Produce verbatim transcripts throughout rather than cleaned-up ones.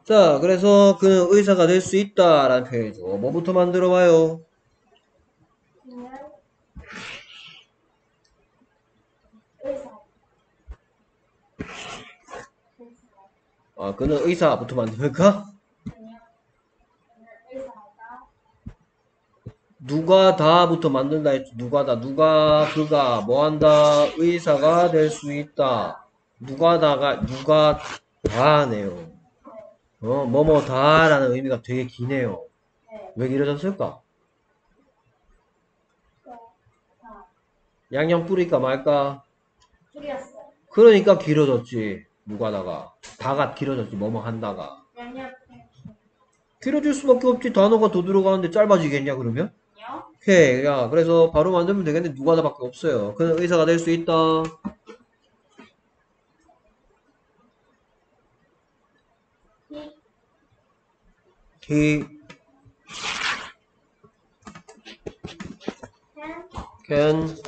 자, 그래서 그는 의사가 될 수 있다라는 표현이죠. 뭐부터 만들어 봐요? 아, 그는 의사부터 만들까? 누가 다부터 만든다 했죠. 누가 다, 누가 그가 뭐 한다? 의사가 될 수 있다. 누가 다가, 누가 다네요. 어, 뭐뭐 다라는 의미가 되게 기네요. 왜 길어졌을까? 양념 뿌릴까 말까? 그러니까 길어졌지. 누가 다가. 다가 길어졌지. 뭐뭐 한다가. 길어질 수밖에 없지. 단어가 더 들어가는데 짧아지겠냐, 그러면? 오케이. 야, 그래서 바로 만들면 되겠네. 누가 다밖에 없어요. 그는 의사가 될 수 있다. He can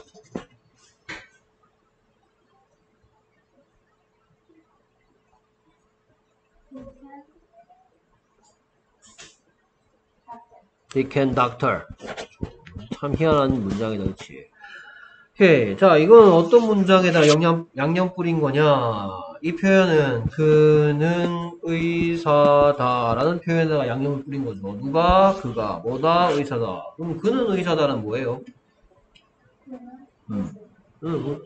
he can doctor. 참 희한한 문장이다, 그치? 오케이. 자, 이건 어떤 문장에다 양념, 양념 뿌린 거냐? 이 표현은 그는 의사다라는 표현에다가 양념을 뿌린 거죠. 누가, 그가, 뭐다, 의사다. 그럼 그는 의사다는 뭐예요? 음. 음, 음.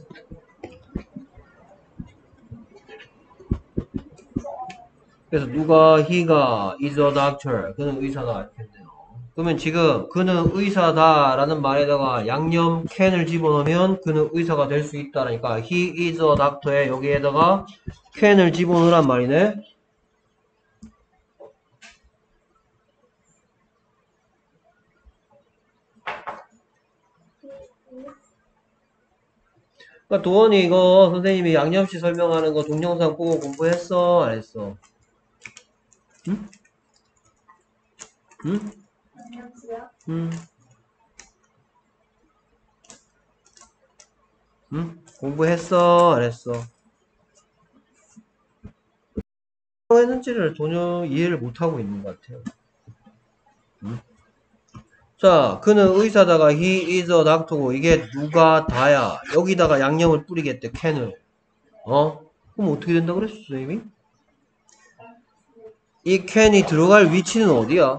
그래서 누가, he가 is a doctor. 그는 의사다. 이렇게 했네요. 그러면 지금 그는 의사다라는 말에다가 양념 can을 집어넣으면 그는 의사가 될 수 있다라니까 he is a doctor에 여기에다가 can을 집어넣으란 말이네. 그러니까 도원이 이거 선생님이 양념시 설명하는 거 동영상 보고 공부했어? 안 했어? 응? 응? 응? 응? 공부했어? 안 했어? 했는지를 전혀 이해를 못하고 있는 것 같아요. 응? 자, 그는 의사다가 he is a doctor고 이게 누가 다야. 여기다가 양념을 뿌리겠대, can을. 어? 그럼 어떻게 된다 그랬어, 선생님이? 이 can이 들어갈 위치는 어디야?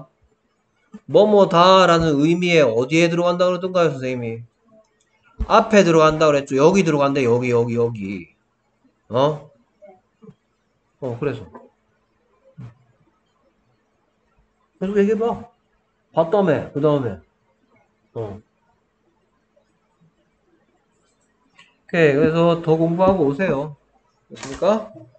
뭐뭐다라는 의미에 어디에 들어간다 그러던가요, 선생님이? 앞에 들어간다 그랬죠. 여기 들어간대, 여기, 여기, 여기. 어? 어, 그래서. 계속 얘기해봐. 봤다며, 그 다음에. 어. 오케이, 그래서 더 공부하고 오세요. 됐습니까?